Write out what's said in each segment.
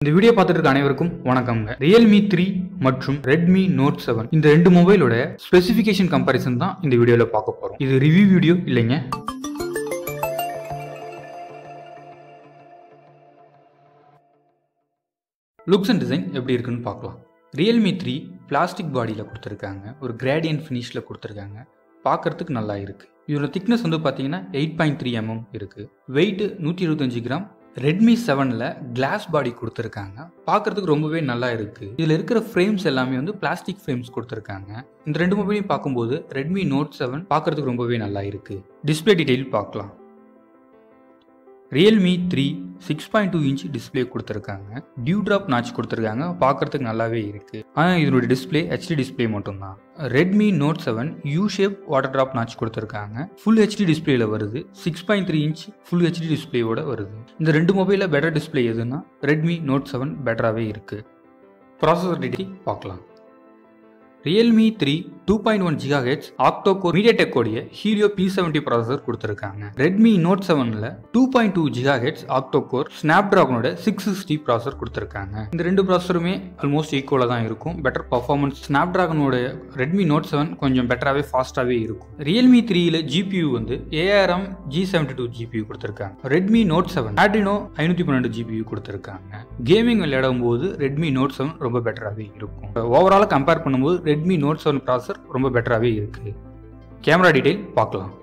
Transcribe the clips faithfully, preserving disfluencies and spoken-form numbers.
இந்த வீடியோ பார்த்துட்டு இருக்க அனைவருக்கும் வணக்கம்ங்க. Realme த்ரீ மற்றும் Redmi Note செவன் இந்த ரெண்டு மொபைலோட ஸ்பெசிஃபிகேஷன் கம்பேரிசன் தான் இந்த வீடியோல பார்க்க போறோம். இது ரிவ்யூ வீடியோ இல்லைங்க. லுக்ஸ் அண்ட் டிசைன் எப்படி இருக்குன்னு பார்க்கலாம். Realme த்ரீ பிளாஸ்டிக் பாடியில் கொடுத்துருக்காங்க, ஒரு கிரேடியன்ட் ஃபினிஷில் கொடுத்துருக்காங்க. பார்க்கறதுக்கு நல்லா இருக்கு. இதோட திக்னஸ் வந்து பார்த்தீங்கன்னா எயிட் பாயிண்ட் த்ரீ எம்எம் இருக்கு. வெயிட் நூற்றி இருபத்தஞ்சு கிராம். ரெட்மி செவனில் கிளாஸ் பாடி கொடுத்துருக்காங்க, பார்க்கறதுக்கு ரொம்பவே நல்லா இருக்கு. இதில் இருக்கிற ஃப்ரேம்ஸ் எல்லாமே வந்து பிளாஸ்டிக் ஃப்ரேம்ஸ் கொடுத்துருக்காங்க. இந்த ரெண்டு மொபைலையும் பார்க்கும்போது ரெட்மி நோட் செவன் பார்க்கறதுக்கு ரொம்பவே நல்லா இருக்கு. டிஸ்பிளே டீடைல் பார்க்கலாம். Realme three six point two inch display கொடுத்துருக்காங்க. டியூ ட்ராப் நாட்ச் கொடுத்துருக்காங்க, பார்க்கறதுக்கு நல்லாவே இருக்கு. ஆனால் இதனுடைய டிஸ்பிளே ஹெச்டி டிஸ்பிளே மட்டும்தான். Redmi Note seven U shape water drop notch கொடுத்துருக்காங்க. ஃபுல் ஹெச்டி டிஸ்பிளேல வருது. Six point three inch full HD டிஸ்பிளேயோட வருது. இந்த ரெண்டு மொபைலில் பெட்டர் டிஸ்பிளே எதுன்னா Redmi Note செவன் பெட்டராகவே இருக்கு. ப்ராசஸர் டீடைல் பார்க்கலாம். Realme three two point one gigahertz octa core MediaTek உடைய ஹீலியோ பி செவன்டி ப்ராசஸர் கொடுத்துருக்காங்க. Redmi Note செவன்ல two point two gigahertz octa core ஸ்னாப்டிராகனோட சிக்ஸ் சிக்ஸ்டி ப்ராசஸர் கொடுத்துருக்காங்க. இந்த ரெண்டு ப்ராசஸருமே ஆல்மோஸ்ட் ஈக்குவலாக தான் இருக்கும். பெட்டர் பர்ஃபார்மன்ஸ் ஸ்னாப்டிராகனோட Redmi Note செவன் கொஞ்சம் பெட்டராகவே ஃபாஸ்ட்டாகவே இருக்கும். Realme த்ரீல ஜிபியூ வந்து ARM G seventy two GPU கொடுத்துருக்காங்க. Redmi Note செவன் Adreno ஐநூற்றி பன்னெண்டு ஜிபியூ கொடுத்துருக்காங்க. கேமிங் விளையாடும் போது Redmi Note செவன் ரொம்ப பெட்டராகவே இருக்கும். ஓவராலாக கம்பேர் பண்ணும்போது Redmi Note செவன் ப்ராசஸர் ரொம்ப பெட்டராகவே இருக்கு. கேமரா டீடைல் பார்க்கலாம்.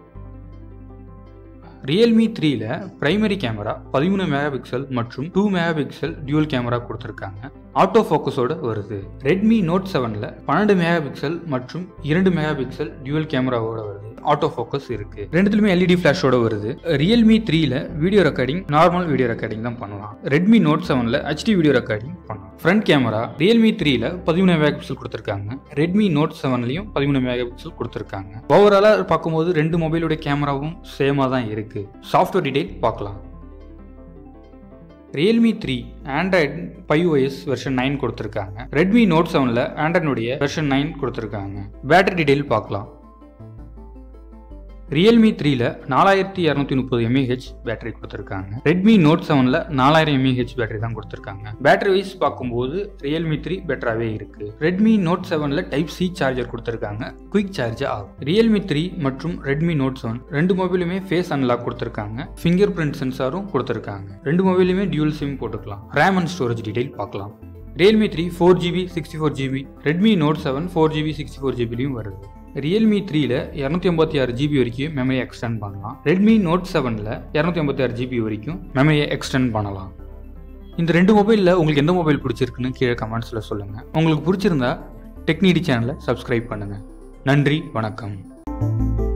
Realme த்ரீல பிரைமரி கேமரா பதிமூணு மெகா பிக்சல் மற்றும் two mega pixel dual camera கொடுத்துருக்காங்க. ஆட்டோ ஃபோக்கஸோட வருது. Redmi Note செவன்ல பன்னெண்டு மெகா பிக்சல் மற்றும் இரண்டு மெகா பிக்சல் டியூவல் கேமராவோட வருது. ஆட்டோ ஃபோக்கஸ் இருக்கு. ரெண்டுத்துலயுமே எல்இடி ஃபிளாஷோட வருது. Realme த்ரீல video recording normal video recording தான் பண்ணலாம். Redmi Note செவன்ல ஹெச்டி வீடியோ ரெக்கார்டிங் பண்ணலாம். ஃப்ரண்ட் கேமரா Realme த்ரீல பதிமூணு மெகா பிக்சல் கொடுத்துருக்காங்க. Redmi Note செவன்லயும் பதிமூணு மெகா பிக்சல் கொடுத்துருக்காங்க. ஓவராலா பார்க்கும்போது ரெண்டு மொபைலோட கேமராவும் சேமா தான் இருக்கு. சாஃப்ட்வேர் டீடைல் பார்க்கலாம். Realme three android five OS version nine கொடுத்துருக்காங்க. Redmi Note செவன்ல ஆண்ட்ராய்டுடைய வெர்ஷன் நைன் கொடுத்துருக்காங்க. பேட்டரி டீடைல் பார்க்கலாம். Realme த்ரீல நாலாயிரத்தி இரநூத்தி முப்பது எம்ஏஹெச் பேட்டரி கொடுத்துருக்காங்க. Redmi Note செவன்ல நாலாயிரம் எம்ஏஹெச் பேட்டரி தான் கொடுத்துருக்காங்க. பேட்டரி வைஸ் பார்க்கும்போது Realme த்ரீ பெட்டராகவே இருக்கு. Redmi Note செவன்ல டைப் சி சார்ஜர் கொடுத்துருக்காங்க, குயிக் சார்ஜ் ஆகும். Realme த்ரீ மற்றும் Redmi Note செவன் ரெண்டு மொபைலுமே ஃபேஸ் அன்லாக் கொடுத்துருக்காங்க. ஃபிங்கர் பிரிண்ட் சென்சாரும் கொடுத்துருக்காங்க. ரெண்டு மொபைலுமே டியூல் சிம் போட்டுக்கலாம். ரேம் அண்ட் ஸ்டோரேஜ் டீடைல் பார்க்கலாம். Realme three four GB sixty four GB Redmi Note seven four GB sixty four ஜிபிலையும் வருது. Realme த்ரீல இரநூத்தி ஐம்பத்தி ஆறு ஜிபி வரைக்கும் மெமரி எக்ஸ்டெண்ட் பண்ணலாம். Redmi Note செவன்ல இரநூத்தி ஐம்பத்தி ஆறு ஜிபி வரைக்கும் மெமரியை எக்ஸ்டெண்ட் பண்ணலாம். இந்த ரெண்டு மொபைலில் உங்களுக்கு எந்த மொபைல் பிடிச்சிருக்குன்னு கீழே கமெண்ட்ஸில் சொல்லுங்கள். உங்களுக்கு பிடிச்சிருந்தா டெக்னிடி சேனலை சப்ஸ்கிரைப் பண்ணுங்கள். நன்றி, வணக்கம்.